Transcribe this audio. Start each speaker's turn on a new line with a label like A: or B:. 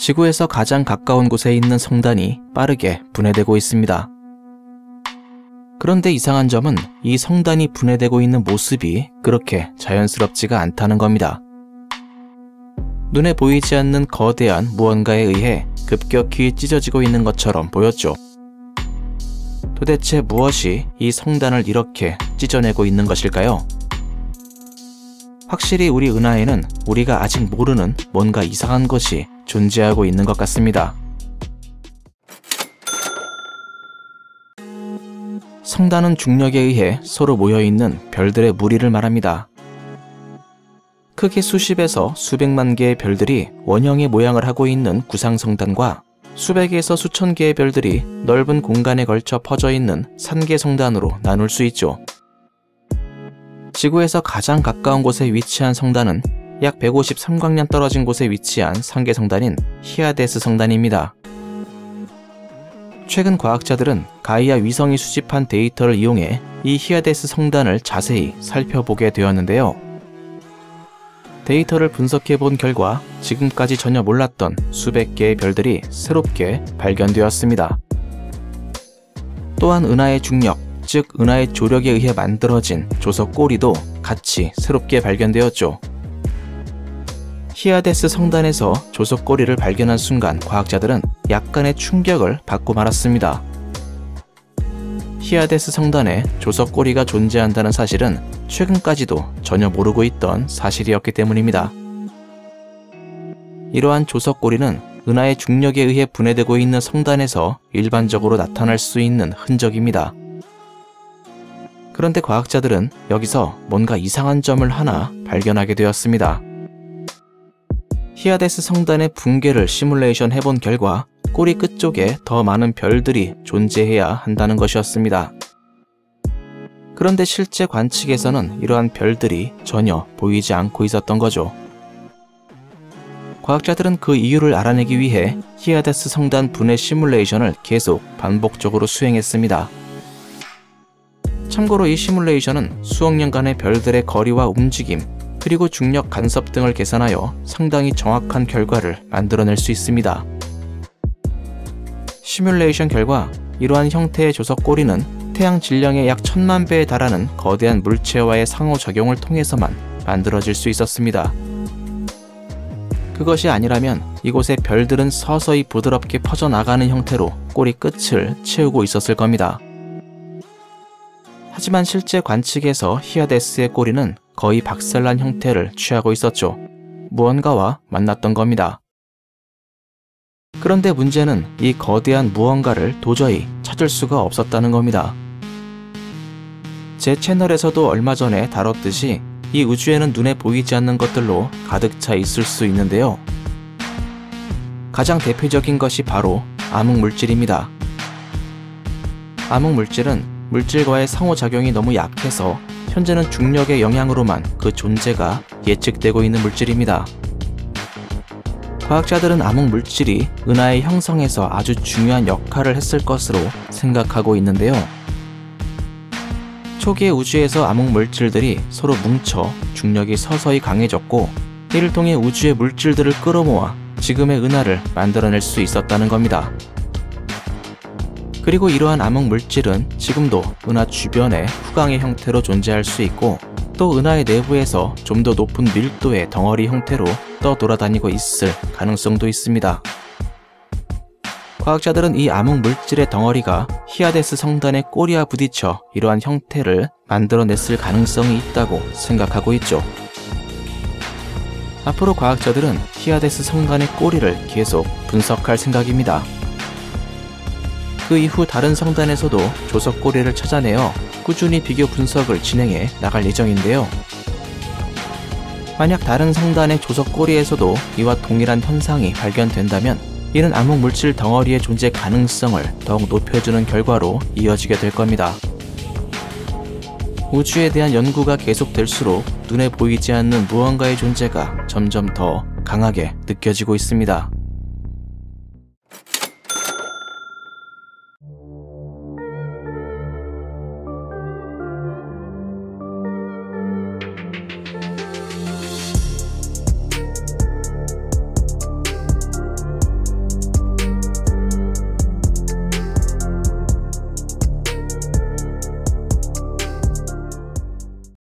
A: 지구에서 가장 가까운 곳에 있는 성단이 빠르게 분해되고 있습니다. 그런데 이상한 점은 이 성단이 분해되고 있는 모습이 그렇게 자연스럽지가 않다는 겁니다. 눈에 보이지 않는 거대한 무언가에 의해 급격히 찢어지고 있는 것처럼 보였죠. 도대체 무엇이 이 성단을 이렇게 찢어내고 있는 것일까요? 확실히 우리 은하에는 우리가 아직 모르는 뭔가 이상한 것이 존재하고 있는 것 같습니다. 성단은 중력에 의해 서로 모여있는 별들의 무리를 말합니다. 크게 수십에서 수백만 개의 별들이 원형의 모양을 하고 있는 구상성단과 수백에서 수천 개의 별들이 넓은 공간에 걸쳐 퍼져 있는 산계성단으로 나눌 수 있죠. 지구에서 가장 가까운 곳에 위치한 성단은 약 153광년 떨어진 곳에 위치한 산계성단인 히아데스 성단입니다. 최근 과학자들은 가이아 위성이 수집한 데이터를 이용해 이 히아데스 성단을 자세히 살펴보게 되었는데요. 데이터를 분석해본 결과 지금까지 전혀 몰랐던 수백 개의 별들이 새롭게 발견되었습니다. 또한 은하의 중력, 즉 은하의 조력에 의해 만들어진 조석 꼬리도 같이 새롭게 발견되었죠. 히아데스 성단에서 조석 꼬리를 발견한 순간 과학자들은 약간의 충격을 받고 말았습니다. 히아데스 성단에 조석 꼬리가 존재한다는 사실은 최근까지도 전혀 모르고 있던 사실이었기 때문입니다. 이러한 조석 꼬리는 은하의 중력에 의해 분해되고 있는 성단에서 일반적으로 나타날 수 있는 흔적입니다. 그런데 과학자들은 여기서 뭔가 이상한 점을 하나 발견하게 되었습니다. 히아데스 성단의 붕괴를 시뮬레이션 해본 결과 꼬리 끝쪽에 더 많은 별들이 존재해야 한다는 것이었습니다. 그런데 실제 관측에서는 이러한 별들이 전혀 보이지 않고 있었던 거죠. 과학자들은 그 이유를 알아내기 위해 히아데스 성단 분해 시뮬레이션을 계속 반복적으로 수행했습니다. 참고로 이 시뮬레이션은 수억 년간의 별들의 거리와 움직임, 그리고 중력 간섭 등을 계산하여 상당히 정확한 결과를 만들어낼 수 있습니다. 시뮬레이션 결과 이러한 형태의 조석 꼬리는 태양 질량의 약 1000만 배에 달하는 거대한 물체와의 상호작용을 통해서만 만들어질 수 있었습니다. 그것이 아니라면 이곳의 별들은 서서히 부드럽게 퍼져나가는 형태로 꼬리 끝을 채우고 있었을 겁니다. 하지만 실제 관측에서 히아데스의 꼬리는 거의 박살난 형태를 취하고 있었죠. 무언가와 만났던 겁니다. 그런데 문제는 이 거대한 무언가를 도저히 찾을 수가 없었다는 겁니다. 제 채널에서도 얼마 전에 다뤘듯이 이 우주에는 눈에 보이지 않는 것들로 가득 차 있을 수 있는데요. 가장 대표적인 것이 바로 암흑물질입니다. 암흑물질은 물질과의 상호작용이 너무 약해서 현재는 중력의 영향으로만 그 존재가 예측되고 있는 물질입니다. 과학자들은 암흑물질이 은하의 형성에서 아주 중요한 역할을 했을 것으로 생각하고 있는데요. 초기의 우주에서 암흑물질들이 서로 뭉쳐 중력이 서서히 강해졌고 이를 통해 우주의 물질들을 끌어모아 지금의 은하를 만들어낼 수 있었다는 겁니다. 그리고 이러한 암흑물질은 지금도 은하 주변에 후광의 형태로 존재할 수 있고 또 은하의 내부에서 좀 더 높은 밀도의 덩어리 형태로 떠돌아다니고 있을 가능성도 있습니다. 과학자들은 이 암흑물질의 덩어리가 히아데스 성단의 꼬리와 부딪혀 이러한 형태를 만들어냈을 가능성이 있다고 생각하고 있죠. 앞으로 과학자들은 히아데스 성단의 꼬리를 계속 분석할 생각입니다. 그 이후 다른 성단에서도 조석 꼬리를 찾아내어 꾸준히 비교 분석을 진행해 나갈 예정인데요. 만약 다른 성단의 조석 꼬리에서도 이와 동일한 현상이 발견된다면 이는 암흑물질 덩어리의 존재 가능성을 더욱 높여주는 결과로 이어지게 될 겁니다. 우주에 대한 연구가 계속될수록 눈에 보이지 않는 무언가의 존재가 점점 더 강하게 느껴지고 있습니다.